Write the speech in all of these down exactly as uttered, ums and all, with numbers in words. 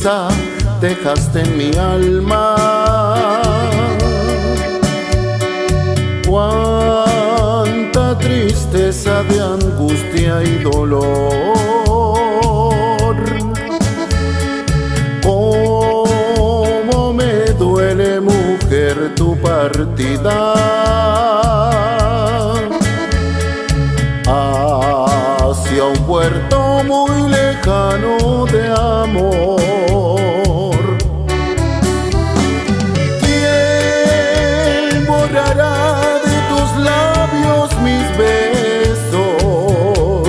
sonrisa dejaste en mi alma. Cuánta tristeza de angustia y dolor. Cómo me duele, mujer, tu partida hacia un puerto muy lejano de amor. ¿Quién borrará de tus labios mis besos?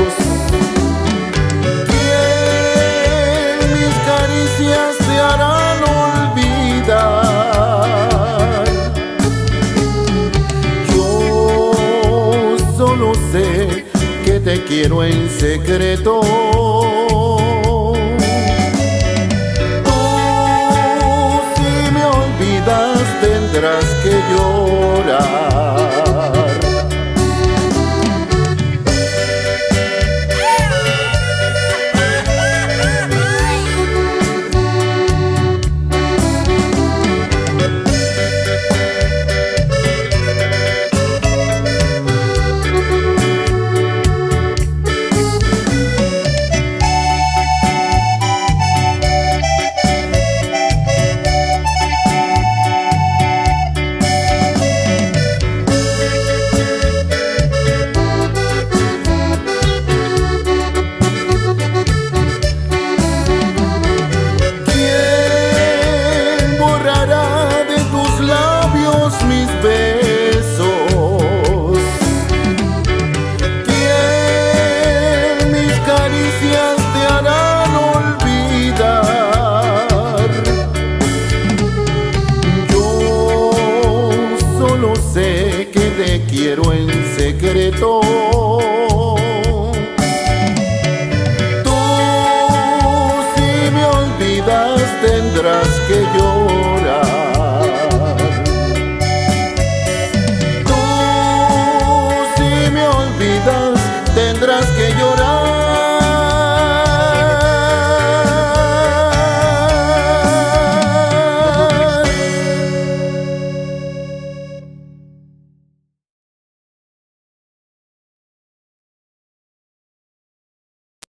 ¿Quién mis caricias te harán olvidar? Yo solo sé que te quiero en secreto. Tú, si me olvidas, tendrás que llorar. Mis besos, ¿quién mis caricias te harán olvidar? Yo solo sé que te quiero en secreto. Tú, si me olvidas, tendrás que llorar. Tendrás